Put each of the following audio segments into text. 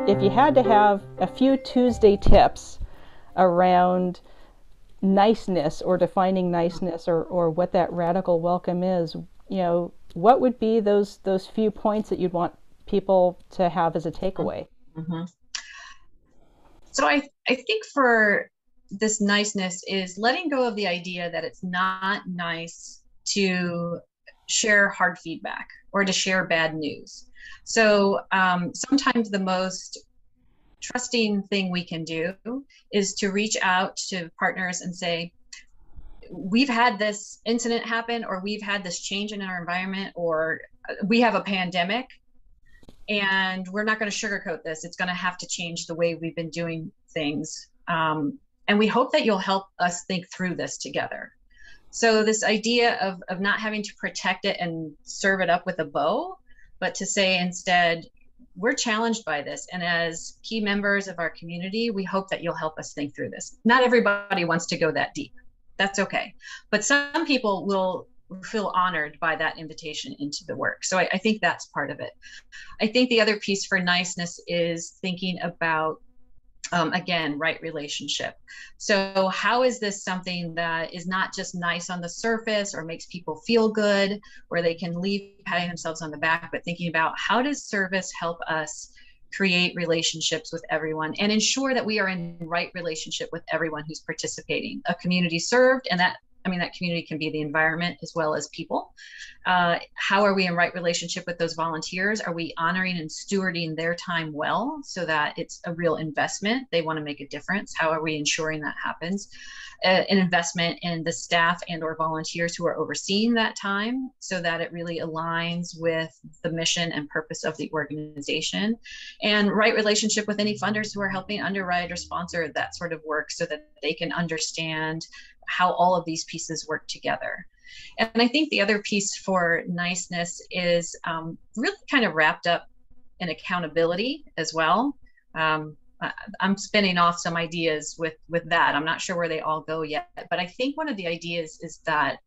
if you had to have a few Tuesday tips around niceness or defining niceness or what that radical welcome is, what would be those few points that you'd want people to have as a takeaway? Mm-hmm. So I think for this niceness is letting go of the idea that it's not nice to share hard feedback or to share bad news. So sometimes the most trusting thing we can do is to reach out to partners and say, we've had this incident happen, or we've had this change in our environment, or we have a pandemic, and we're not going to sugarcoat this. It's going to have to change the way we've been doing things. And we hope that you'll help us think through this together. So this idea of not having to protect it and serve it up with a bow, but to say instead, we're challenged by this. And as key members of our community, we hope that you'll help us think through this. Not everybody wants to go that deep. That's okay. But some people will feel honored by that invitation into the work. So I think that's part of it. I think the other piece for niceness is thinking about, again, right relationship. So how is this something that is not just nice on the surface or makes people feel good, where they can leave patting themselves on the back, but thinking about how does service help us create relationships with everyone and ensure that we are in right relationship with everyone who's participating. A community served, and that community can be the environment as well as people. How are we in right relationship with those volunteers? Are we honoring and stewarding their time well so that it's a real investment? They want to make a difference. How are we ensuring that happens? An investment in the staff and or volunteers who are overseeing that time so that it really aligns with the mission and purpose of the organization, and right relationship with any funders who are helping underwrite or sponsor that sort of work so that they can understand how all of these pieces work together. And I think the other piece for niceness is really kind of wrapped up in accountability as well. I'm spinning off some ideas with that. I'm not sure where they all go yet, but I think one of the ideas is that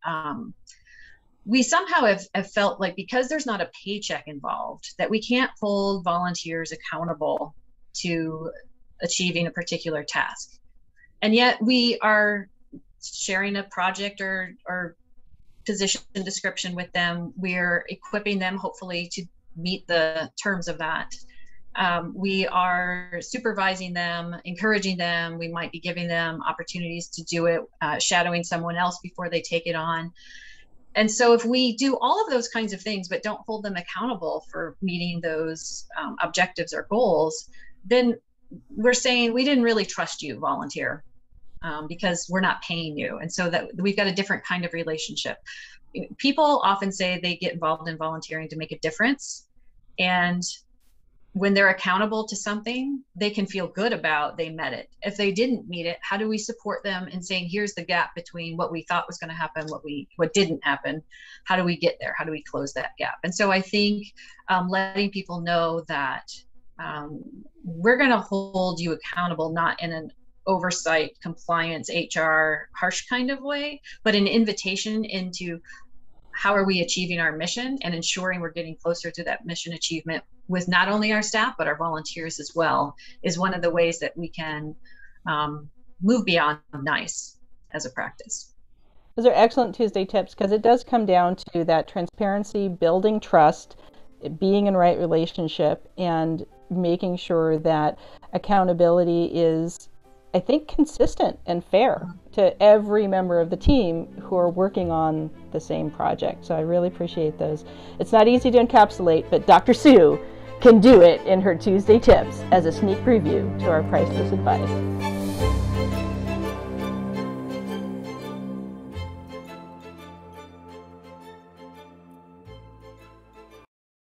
we somehow have felt like because there's not a paycheck involved, that we can't hold volunteers accountable to achieving a particular task. And yet we are sharing a project or position description with them. We're equipping them, hopefully, to meet the terms of that. We are supervising them, encouraging them. We might be giving them opportunities to do it, shadowing someone else before they take it on. And so if we do all of those kinds of things, but don't hold them accountable for meeting those objectives or goals, then we're saying we didn't really trust you, volunteer, because we're not paying you. And so that we've got a different kind of relationship. People often say they get involved in volunteering to make a difference. And when they're accountable to something, they can feel good about they met it. If they didn't meet it, how do we support them in saying, here's the gap between what we thought was going to happen, what didn't happen? How do we get there? How do we close that gap? And so I think letting people know that we're going to hold you accountable, not in an oversight, compliance, HR, harsh kind of way, but an invitation into how are we achieving our mission and ensuring we're getting closer to that mission achievement with not only our staff, but our volunteers as well, is one of the ways that we can move beyond nice as a practice. Those are excellent Tuesday tips, because it does come down to that transparency, building trust, being in right relationship, and making sure that accountability is, I think, consistent and fair to every member of the team who are working on the same project. So I really appreciate those. It's not easy to encapsulate, but Dr. Sue can do it in her Tuesday tips as a sneak preview to our Priceless advice.